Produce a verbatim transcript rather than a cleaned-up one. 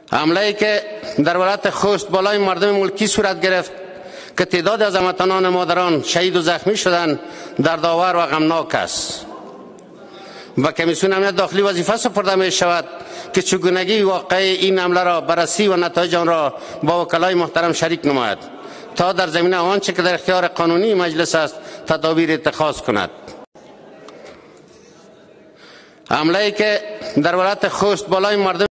حمله‌ای که در ولایت خوست بالای مردم ملکی صورت گرفت که تعداد از هموطنان مادران شهید و زخمی شدند در داور و غمناک است. و کمیسیون امنیت داخلی وظیفه سپرده می شود که چگونگی واقعی این حمله را بررسی و نتایج آن را با وکلای محترم شریک نماید تا در زمینه آنچه که در اختیار قانونی مجلس است تدابیر اتخاذ کند. حمله‌ای که در ولایت خوست بالای مردم